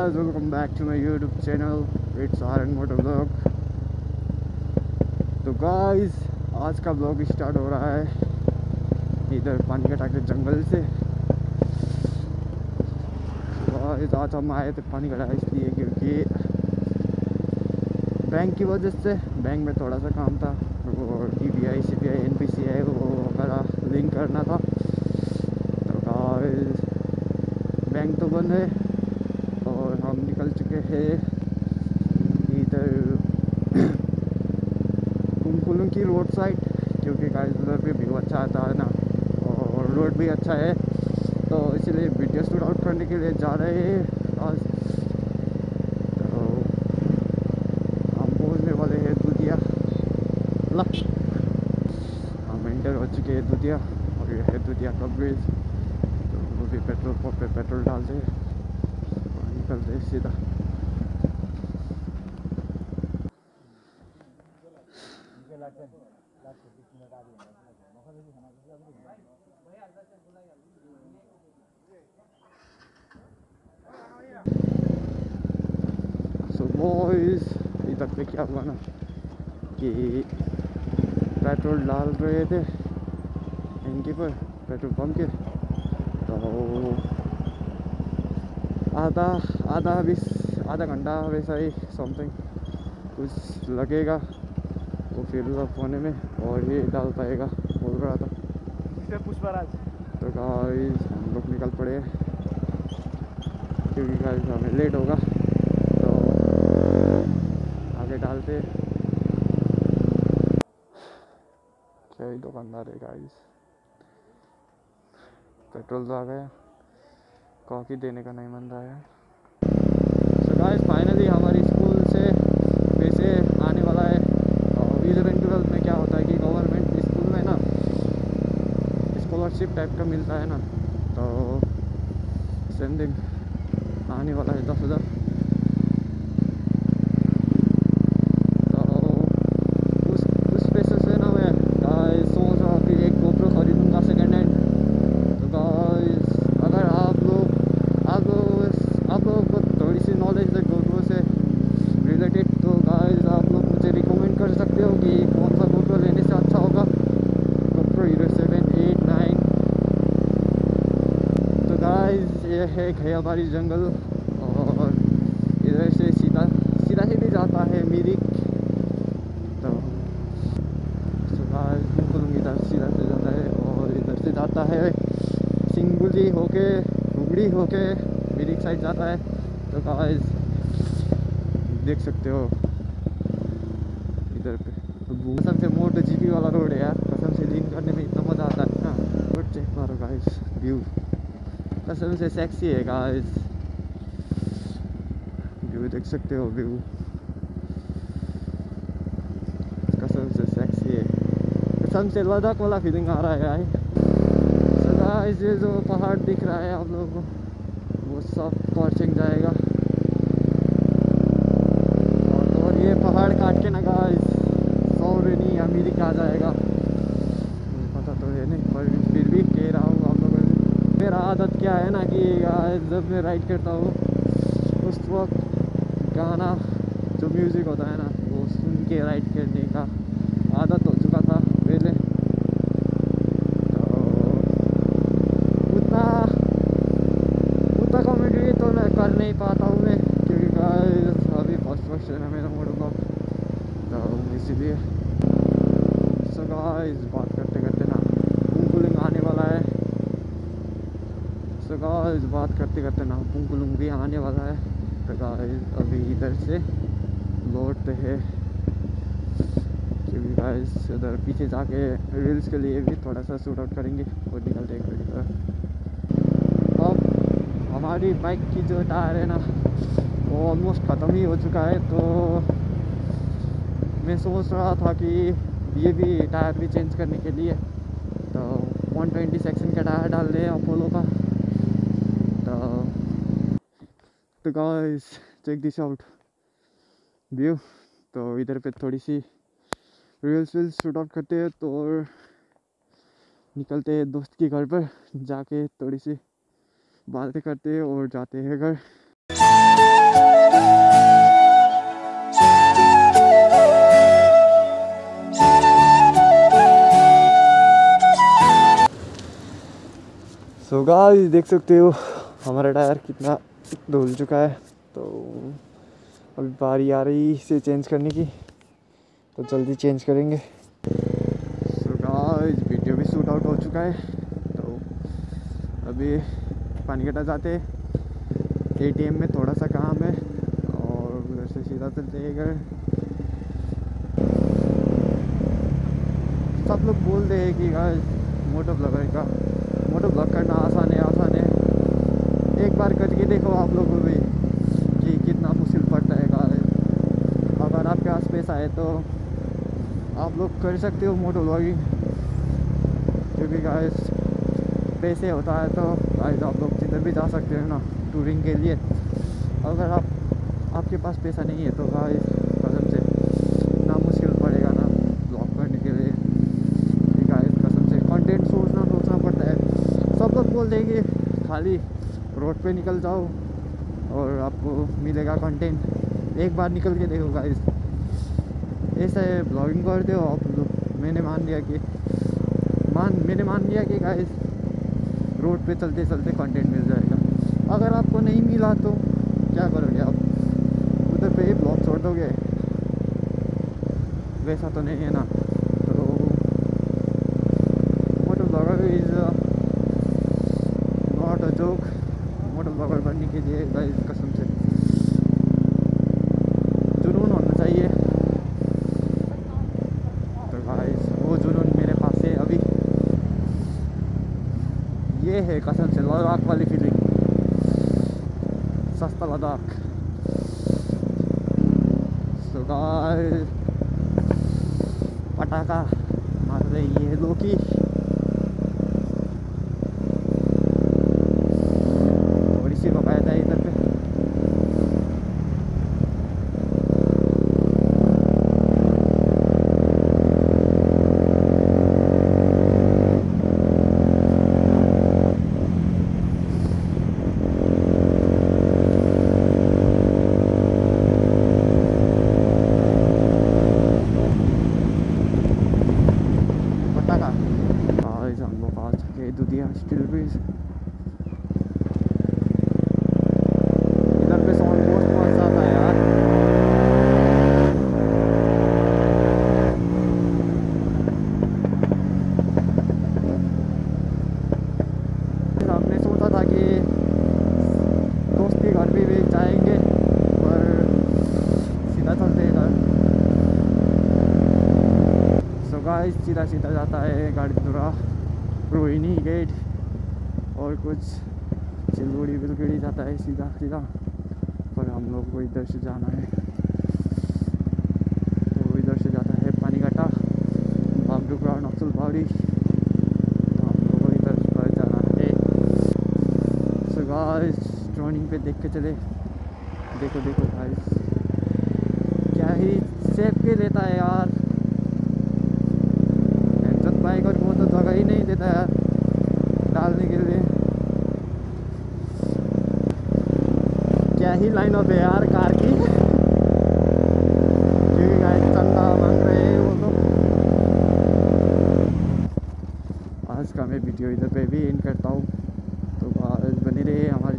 guys, welcome back to my YouTube channel. It's RN Motor Vlog. तो guys, आज का blog start हो रहा है इधर पानी का टाके जंगल से। guys, आज हम आए थे पानी का इसलिए क्योंकि बैंक की वजह से बैंक में थोड़ा सा काम था और DBI, CBI, NPCI वो वगैरह लिंक करना था। तो guys, बैंक तो बंद है और हम निकल चुके हैं इधर कुमकुलुंग की रोड साइड, क्योंकि गाइस उधर पे व्यू अच्छा आता है ना और रोड भी अच्छा है, तो इसलिए वीडियो शूट आउट करने के लिए जा रहे हैं आज। तो हम पहुँचने वाले हैं दुधिया। हम एंटर हो चुके हैं दुधिया और ये है दुधिया का ब्रिज। तो वो भी पेट्रोल पंप पे पेट्रोल डालते हैं और निकलते हैं सीधा। सो बॉयज, इधर पे क्या हुआ ना कि पेट्रोल डाल रहे थे टैंकी पर पेट्रोल पंप के, तो आधा घंटा वैसा ही समथिंग कुछ लगेगा वो फिल अप होने में और ये डाल पाएगा बोल रहा था। तो गाइस हम लोग निकल पड़े क्योंकि गाइस हमें लेट होगा, तो आगे डालते। क्या ही दुकानदार है गाइस। पेट्रोल तो आ गया, कॉफ़ी देने का नहीं मन रहा है। सो गाइस फाइनली हमारी स्कूल से पैसे आने वाला है। और 11-12 में क्या होता है कि गवर्नमेंट स्कूल में ना स्कॉलरशिप टाइप का मिलता है ना, तो सेंडिंग आने वाला है 10,000। तो उस पैसे से ना मैं गाइस सोच रहा हूँ कि एक GoPro खरीदूँगा सेकेंड हैंड। तो गाइस अगर आप लोगों को थोड़ी सी नॉलेज है GoPro से रिलेटेड, तो गाइस आप लोग मुझे रिकमेंड कर सकते हो कि कौन सा GoPro लेने से अच्छा होगा। GoPro Hero 7, 8, 9। तो गाइस ये है खैयाबारी जंगल और इधर से सीधा सीधी जाता है मिरिक। तो गाइस कुमकुलुंग इधर सीधा से जाता है और इधर से जाता है सिंगुली होके हुगड़ी होके मिरिक साइड जाता है। तो गाइस देख सकते हो इधर पे कसम से MotoGP वाला रोड है यार, कसम से लिंक करने में इतना मज़ा आता है ना। रोड चेक मारो गाइस, व्यू कसम से सेक्सी है गाइस। व्यू देख सकते हो, व्यू कसम से सेक्सी है, कसम से लद्दाख वाला फीलिंग आ रहा है यार। सो गाइस ये जो पहाड़ दिख रहा है आप लोगों को वो सब कॉर्चिंग जाएगा और ये पहाड़ काट के ना गाइस सौरनी अमेरिका आ जाएगा। मुझे पता तो है नहीं पर फिर भी कह रहा हूँ आप लोगों से। मेरा आदत क्या है ना कि जब मैं राइड करता हूँ उस वक्त गाना जो म्यूज़िक होता है ना वो सुन के राइड करने का आदत हो चुका था पहले। तो उतना कॉमेडी तो मैं कर नहीं पाता हूँ मैं, क्योंकि गाइस अभी फर्स्ट है ना मेरा मोटर ब्लॉग, तो इसीलिए। सो गाइस बात करते करते ना कुमकुलुंग आने वाला है। सो गाइस बात करते करते ना कुमकुलुंग भी आने वाला है। तो गाइस अभी इधर से लौटते हैं क्योंकि गाइस इधर पीछे जाके रील्स के लिए भी थोड़ा सा शूट आउट करेंगे और निकलते हैं घर की तरफ। अब हमारी बाइक की जो टायर है ना वो ऑलमोस्ट ख़त्म ही हो चुका है, तो मैं सोच रहा था कि ये भी टायर भी चेंज करने के लिए तो 120 सेक्शन का टायर डाल दें अपोलो का। तो guys check this out view. तो इधर पे थोड़ी सी रील्स शूट आउट करते हैं तो निकलते हैं दोस्त के घर पर, जाके थोड़ी सी बातें करते हैं और जाते हैं घर। सो गाइस देख सकते हो हमारा टायर कितना धुल चुका है। तो अभी बारी आ रही इसे चेंज करने की, तो जल्दी चेंज करेंगे। सो गाइस वीडियो भी शूट आउट हो चुका है। तो अभी पानीघाटा जाते, ATM में थोड़ा सा काम है और उधर से सीधा चलते हैं घर। सब लोग बोलते हैं कि गाइस मोटो ब्लॉग करना आसान है। एक बार करके देखो आप लोगों को भी कि कितना मुश्किल पड़ता है गाइस। अगर आपके पास पैसा है तो आप लोग कर सकते हो मोटो ब्लॉगिंग, क्योंकि गाइस पैसे होता है तो गाइस आप लोग जिधर भी जा सकते हो ना टूरिंग के लिए। अगर आपके पास पैसा नहीं है तो गाइस कसम से ना मुश्किल पड़ेगा ना ब्लॉग करने के लिए। गाइस कसम से कंटेंट सोचना पड़ता है। सब लोग बोलते हैं कि खाली रोड पे निकल जाओ और आपको मिलेगा कंटेंट। एक बार निकल के देखो गाइस, ऐसा है ब्लॉगिंग करते हो आप लोग। मैंने मान लिया कि गाइस रोड पे चलते चलते कंटेंट मिल जाएगा। अगर आपको नहीं मिला तो क्या करोगे आप? उधर पे ही ब्लॉग छोड़ दोगे? वैसा तो नहीं है ना। तो moto blogger is not a joke. Moto blogger बनने के लिए गाइस कसम से जुनून होना चाहिए। तो गाइस वो जुनून मेरे पास है अभी। ये है कसम से लद्दाख वाली फीलिंग, सस्ता लद्दाख। सो गाइस पटाखा मार रही है लोकी। थोड़ी सी बकायदा है इधर पे। हम लोग आ चुके दुधिया स्टील ब्रिज। इधर पे साउंड बहुत मस्त आता है यार। हमने सोचा था कि दोस्त के घर भी जाएंगे पर सीधा चलते हैं घर। सो गाइस सीधा जाता है गाड़ीपुरा, रोहिणी गेट और कुछ चिलगुड़ी बिलगुड़ी जाता है सीधा। पर हम लोग को इधर से जाना है, तो इधर से जाता है पानीघाटा, बागडोगरा, नक्सलबाड़ी। तो हम लोग को इधर पर जाना है। सो गाइस ट्रेनिंग पे देख के चले। देखो गाइस क्या ही सेफ के लेता है यार। बाइकर को तो जगह ही नहीं देता यार डालने के लिए। क्या ही लाइन अप है यार कार की। क्योंकि गाइस चंदा मांग रहे हैं वो तो। आज का मैं वीडियो इधर पे भी एंड करता हूँ। तो बने रहे हमारे